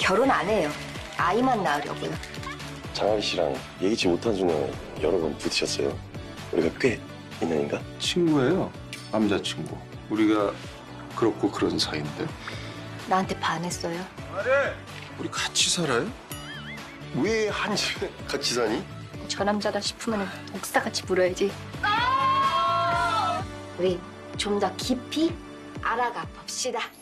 결혼 안 해요. 아이만 낳으려고요. 장하리 씨랑 예기치 못한 순간에 여러 번 부딪혔어요. 우리가 꽤 인연인가? 친구예요. 남자친구. 우리가 그렇고 그런 사이인데. 나한테 반했어요. 우리 같이 살아요? 왜 한 집에 같이 사니? 저 남자다 싶으면 독사같이 물어야지. 우리 좀 더 깊이 알아가 봅시다.